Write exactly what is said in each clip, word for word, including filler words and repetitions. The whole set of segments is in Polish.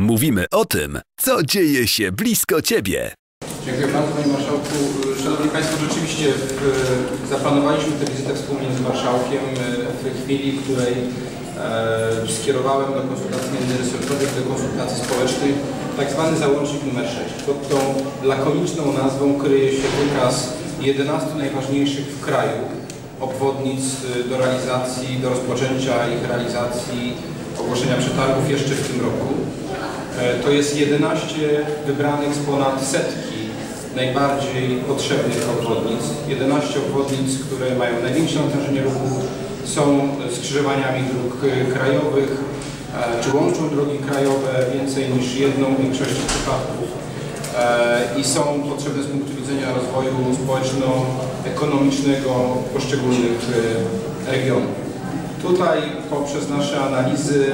Mówimy o tym, co dzieje się blisko Ciebie. Dziękuję bardzo, Panie Marszałku. Szanowni Państwo, rzeczywiście w, zaplanowaliśmy tę wizytę wspólnie z Marszałkiem w chwili, w której e, skierowałem do konsultacji międzyresortowych, do konsultacji społecznych tak zwany załącznik numer sześć. Pod tą lakoniczną nazwą kryje się wykaz jedenastu najważniejszych w kraju obwodnic do realizacji, do rozpoczęcia ich realizacji, ogłoszenia przetargów jeszcze w tym roku. To jest jedenaście wybranych z ponad setki najbardziej potrzebnych obwodnic. jedenaście obwodnic, które mają największe natężenie ruchu, są skrzyżowaniami dróg krajowych, czy łączą drogi krajowe więcej niż jedną w większości przypadków i są potrzebne z punktu widzenia rozwoju społeczno-ekonomicznego poszczególnych regionów. Tutaj poprzez nasze analizy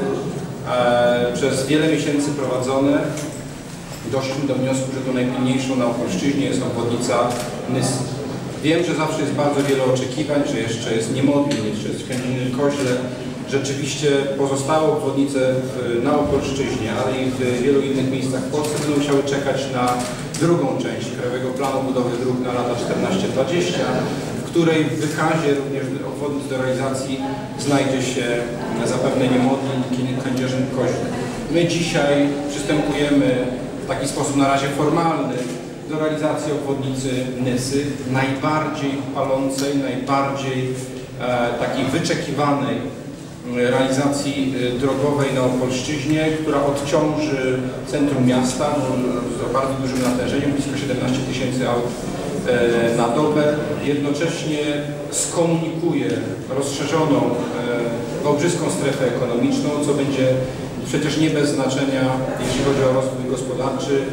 e, przez wiele miesięcy prowadzone doszliśmy do wniosku, że to najpilniejszą na Opolszczyźnie jest obwodnica Nysy. Wiem, że zawsze jest bardzo wiele oczekiwań, że jeszcze jest Niemodlin, jeszcze jest Kędziny-Koźle. Rzeczywiście pozostałe obwodnice w, na Opolszczyźnie, ale i w wielu innych miejscach w Polsce będą musiały czekać na drugą część Krajowego Planu Budowy Dróg na lata czternaście dwadzieścia, w której w wykazie również obwodnic do realizacji znajdzie się zapewne Niemodlin, Kędzierzyn-Koźle. My dzisiaj przystępujemy w taki sposób na razie formalny do realizacji obwodnicy Nysy, najbardziej palącej, najbardziej e, takiej wyczekiwanej realizacji drogowej na Opolszczyźnie, która odciąży centrum miasta z bardzo dużym natężeniem, blisko siedemnaście tysięcy aut na dobę. Jednocześnie skomunikuje rozszerzoną wałbrzyską strefę ekonomiczną, co będzie przecież nie bez znaczenia, jeśli chodzi o rozwój gospodarczy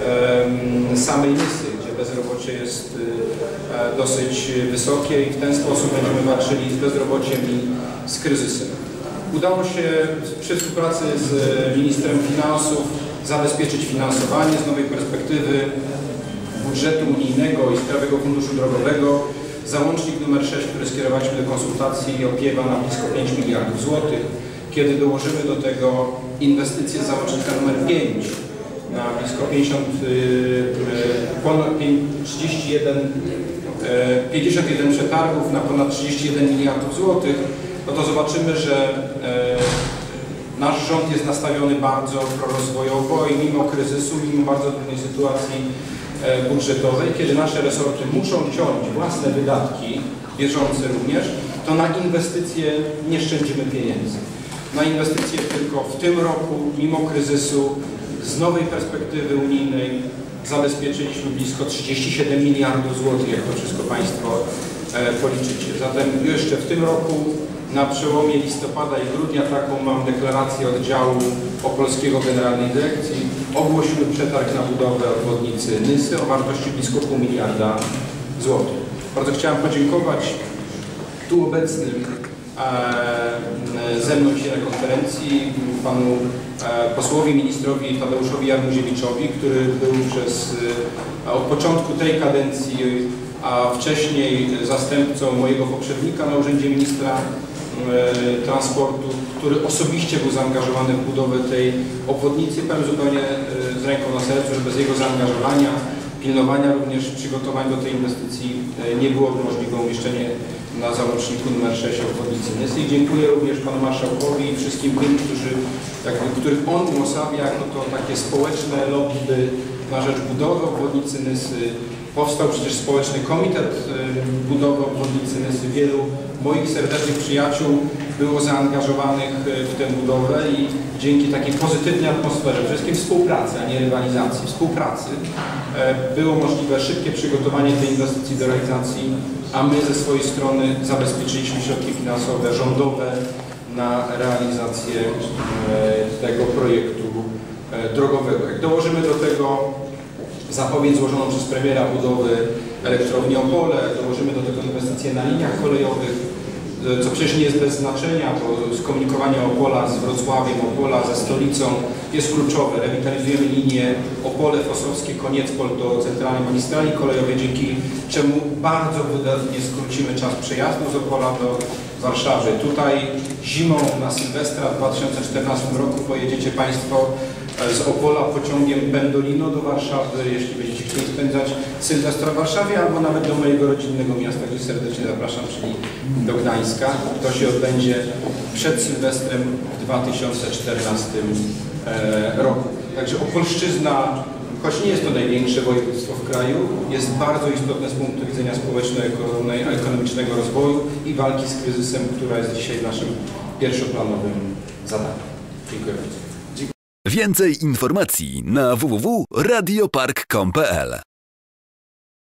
samej Nysy, gdzie bezrobocie jest dosyć wysokie i w ten sposób będziemy walczyli z bezrobociem i z kryzysem. Udało się przy współpracy z ministrem finansów zabezpieczyć finansowanie z nowej perspektywy budżetu unijnego i z Krajowego Funduszu Drogowego. Załącznik numer sześć, który skierowaliśmy do konsultacji, opiewa na blisko pięć miliardów złotych. Kiedy dołożymy do tego inwestycje z załącznika numer pięć na blisko pięćdziesiąt, ponad trzydzieści jeden, pięćdziesiąt jeden przetargów na ponad trzydzieści jeden miliardów złotych, no to zobaczymy, że e, nasz rząd jest nastawiony bardzo prorozwojowo i mimo kryzysu, mimo bardzo trudnej sytuacji e, budżetowej, kiedy nasze resorty muszą ciąć własne wydatki, bieżące również, to na inwestycje nie szczędzimy pieniędzy. Na inwestycje tylko w tym roku, mimo kryzysu, z nowej perspektywy unijnej zabezpieczyliśmy blisko trzydzieści siedem miliardów złotych, jak to wszystko Państwo e, policzycie. Zatem jeszcze w tym roku na przełomie listopada i grudnia taką mam deklarację oddziału opolskiego Generalnej Dyrekcji. Ogłosimy przetarg na budowę obwodnicy Nysy o wartości blisko pół miliarda złotych. Bardzo chciałem podziękować tu obecnym e, ze mną dzisiaj na konferencji panu e, posłowi, ministrowi Tadeuszowi Jarmuziewiczowi, który był przez e, od początku tej kadencji, a wcześniej zastępcą mojego poprzednika na urzędzie ministra e, transportu, który osobiście był zaangażowany w budowę tej obwodnicy. Powiem zupełnie e, z ręką na sercu, że bez jego zaangażowania, pilnowania również przygotowań do tej inwestycji e, nie byłoby możliwe umieszczenie na załączniku numer sześć obwodnicy Nysy. I dziękuję również panu marszałkowi i wszystkim tym, którzy, jakby, których on uosabia, no to takie społeczne lobby na rzecz budowy obwodnicy Nysy. Powstał przecież społeczny komitet budowy obwodnicy Nysy. Wielu moich serdecznych przyjaciół było zaangażowanych w tę budowę i dzięki takiej pozytywnej atmosferze, przede wszystkim współpracy, a nie rywalizacji, współpracy, było możliwe szybkie przygotowanie tej inwestycji do realizacji, a my ze swojej strony zabezpieczyliśmy środki finansowe rządowe na realizację tego projektu drogowego. Jak dołożymy do tego zapowiedź złożoną przez premiera budowy elektrowni Opole, dołożymy do tego inwestycje na liniach kolejowych, co przecież nie jest bez znaczenia, bo skomunikowanie Opola z Wrocławiem, Opola ze stolicą jest kluczowe. Rewitalizujemy linię Opole-Fosowskie, Koniecpol do centralnej magistrali kolejowej, dzięki czemu bardzo wydatnie skrócimy czas przejazdu z Opola do Warszawy. Tutaj zimą na Sylwestra w dwa tysiące czternastym roku pojedziecie Państwo z Opola pociągiem Pendolino do Warszawy, jeśli będziecie chcieli spędzać Sylwestra w Warszawie, albo nawet do mojego rodzinnego miasta, gdzie serdecznie zapraszam, czyli do Gdańska. To się odbędzie przed Sylwestrem w dwa tysiące czternastym roku. Także Opolszczyzna, choć nie jest to największe województwo w kraju, jest bardzo istotne z punktu widzenia społeczno-ekonomicznego rozwoju i walki z kryzysem, która jest dzisiaj naszym pierwszoplanowym zadaniem. Dziękuję bardzo. Więcej informacji na w w w kropka radiopark kropka com kropka p l.